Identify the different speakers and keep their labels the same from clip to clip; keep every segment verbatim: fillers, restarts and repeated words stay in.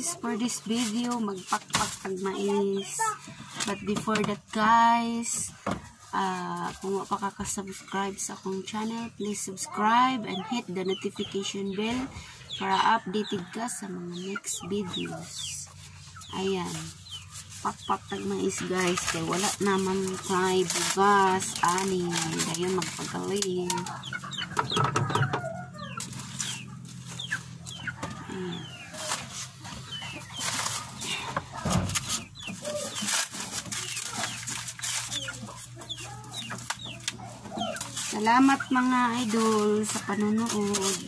Speaker 1: guys, for this video magpakpak tag mais. But before that guys, uh, kung wala pa ka subscribe sa akong channel, please subscribe and hit the notification bell para updated ka sa mga next videos. Ayan, pakpak tag mais guys, kaya wala naman kay bigas ani, dayon magpagaling. Ayan. Salamat mga idol sa panonood.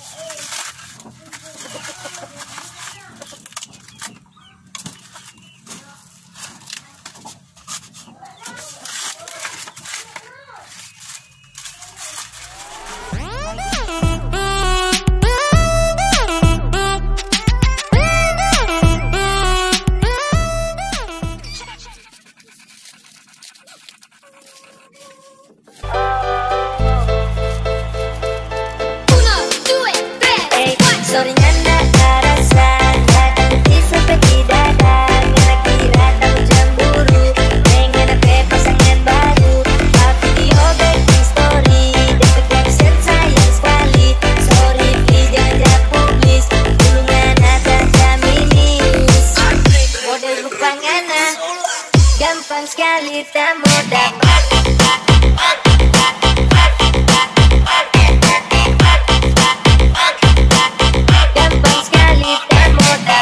Speaker 2: Gampang sekali tak mudah. Gampang sekali tak mudah.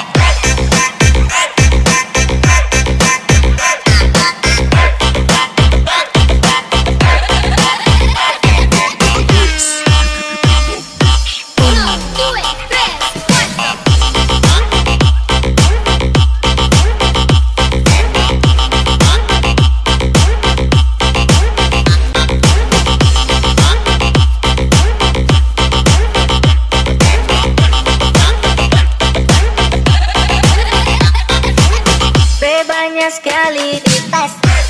Speaker 2: Banyak sekali di tas.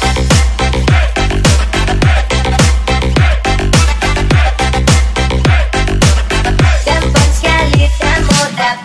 Speaker 2: Gampang sekali tak mudah.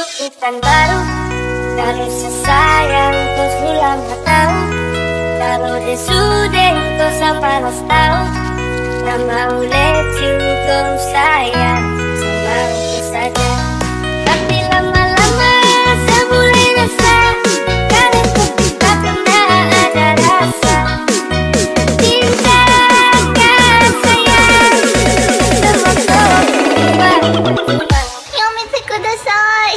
Speaker 2: ikan baru. Kalau sesayang kau sulam tak tahu. Kalau desudeng kau saparas tahu. Tak mau let you go sayang, semauku saja. Tapi lama-lama semulai rasa. Karena kau tak pernah ada rasa. Cinta kan sayang, semua kau berubah. Yomite kudasai.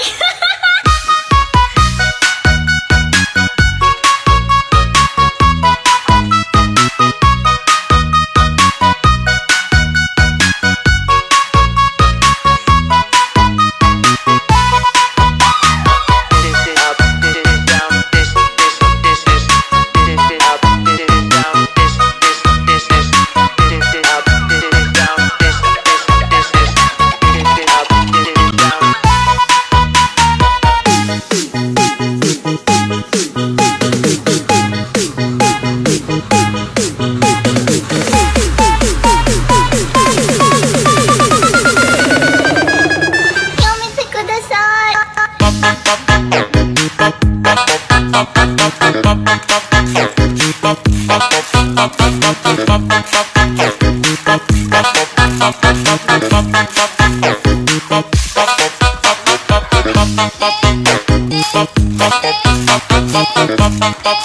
Speaker 3: Bye.